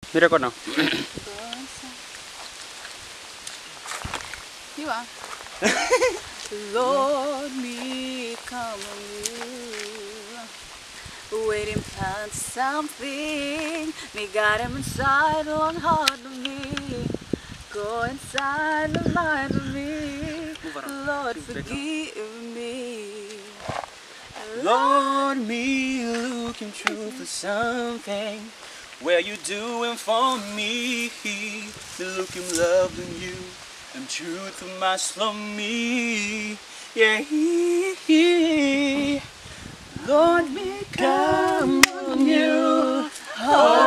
Me record now. You are. Lord, me come on you. Waiting for something. Me got him inside long hard of me. Go inside the mind of me. Lord, forgive me. Lord, me looking through for something. Where you doing for me? Me looking loving you. And truth of my slow me. Yeah. Lord, me come on you.